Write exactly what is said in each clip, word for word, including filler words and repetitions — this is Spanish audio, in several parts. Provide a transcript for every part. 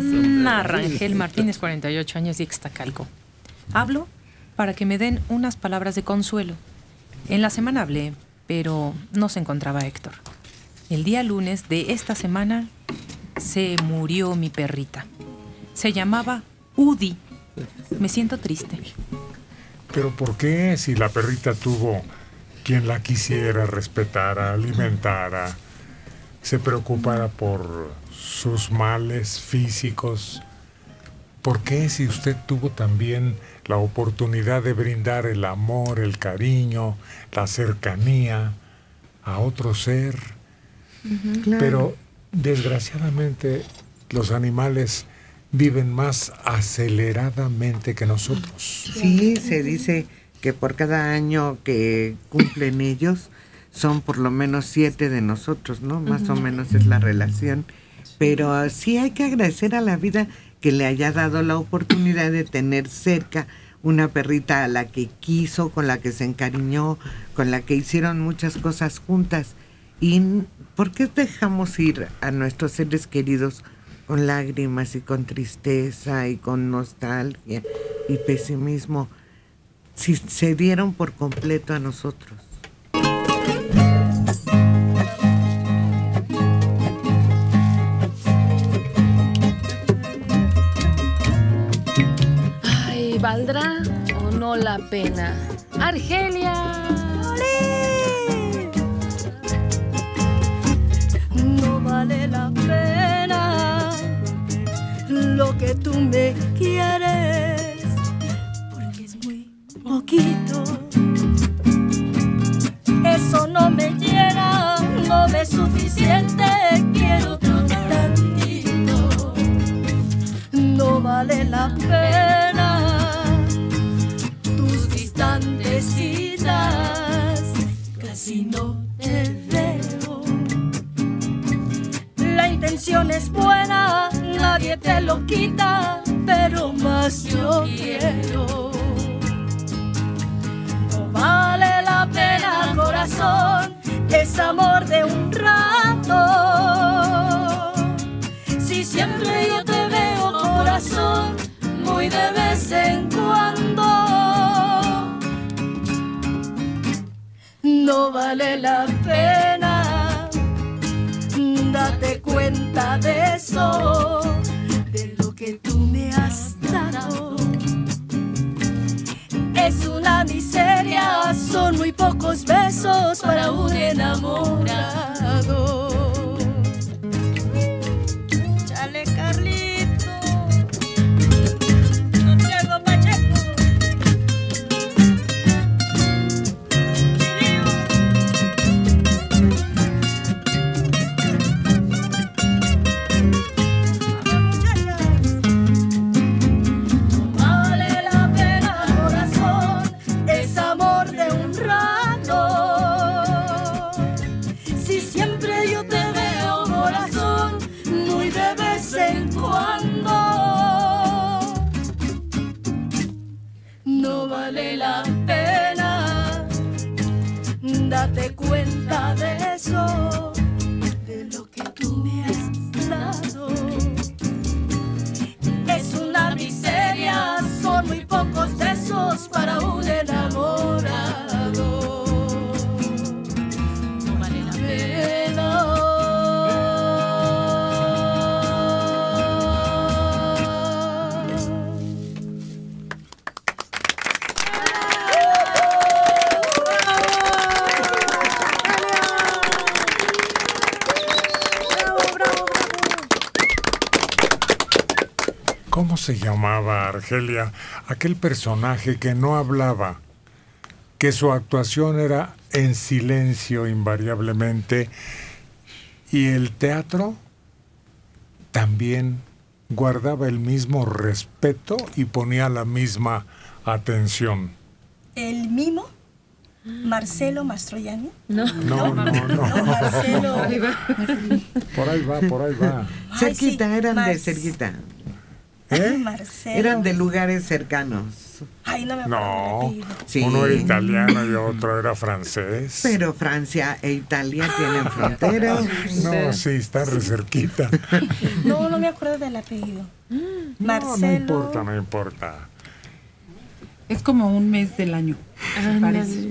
Ana Rangel Martínez, cuarenta y ocho años, de Ixtacalco. Hablo para que me den unas palabras de consuelo. En la semana hablé, pero no se encontraba Héctor. El día lunes de esta semana se murió mi perrita. Se llamaba Udi. Me siento triste. ¿Pero por qué? Si la perrita tuvo quien la quisiera, respetara, alimentara, se preocupara por sus males físicos. ¿Por qué si usted tuvo también la oportunidad de brindar el amor, el cariño, la cercanía a otro ser? Uh-huh, claro. Pero desgraciadamente los animales viven más aceleradamente que nosotros. Sí, se dice que por cada año que cumplen ellos son por lo menos siete de nosotros, ¿no? Más uh-huh. o menos es la relación. Pero sí hay que agradecer a la vida que le haya dado la oportunidad de tener cerca una perrita a la que quiso, con la que se encariñó, con la que hicieron muchas cosas juntas. ¿Y por qué dejamos ir a nuestros seres queridos con lágrimas y con tristeza y con nostalgia y pesimismo si se dieron por completo a nosotros? Ay, ¿valdrá o no la pena? Argelia. ¡Olé! No vale la pena lo que tú me quieres, porque es muy poquito. Eso no me llena, no me es suficiente, quiero otro tantito. No vale la pena tus distantes citas, casi no te veo. La intención es buena, nadie te lo quita, pero más yo quiero. No vale la pena, corazón, es amor de un rato. Si siempre yo te veo, corazón, muy de vez en cuando. No vale la pena, date cuenta de eso, de lo que tú me has dado. Es una miseria, son muy pocos besos para un enamorado. Chale, Carlito. No traigo Pacheco. Date cuenta de eso, de lo que tú me has dado. Es una miseria, son muy pocos besos para un enamorado. No vale la pena. ¿Cómo se llamaba, Argelia, aquel personaje que no hablaba, que su actuación era en silencio invariablemente, y el teatro también guardaba el mismo respeto y ponía la misma atención? ¿El mimo? ¿Marcelo Mastroianni? No, no, no, no. no Marcelo. Por ahí va, por ahí va. Ay, Cerquita, sí, eran Mar- de cerquita. ¿Eh? Marcelo. Eran de lugares cercanos. Ay, no me acuerdo del No, apellido. Sí. uno era italiano y otro era francés. Pero Francia e Italia tienen frontera. No, sí, está re cerquita. No, no me acuerdo del apellido. No, Marcelo. no importa, no importa. Es como un mes del año, me parece.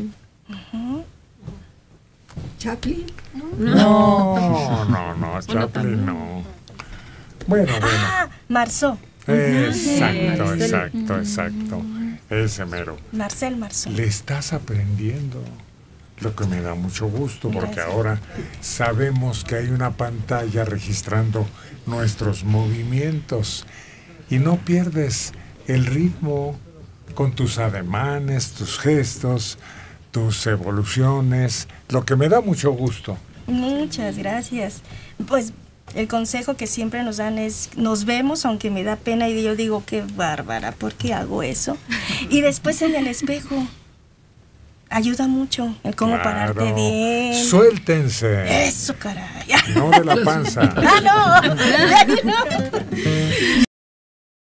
Chaplin. No, no, no, Chaplin no. Bueno, bueno. Ah, Marceau. Exacto, exacto, exacto. Ese mero. Marcel Marceau. Le estás aprendiendo, lo que me da mucho gusto, porque Gracias. ahora sabemos que hay una pantalla registrando nuestros movimientos y no pierdes el ritmo con tus ademanes, tus gestos, tus evoluciones, lo que me da mucho gusto. Muchas gracias. Pues el consejo que siempre nos dan es, nos vemos, aunque me da pena, y yo digo, qué bárbara, ¿por qué hago eso? Y después en el espejo, ayuda mucho el cómo Claro. pararte bien. Suéltense, Eso, caray. no de la panza. ¡Ah, no!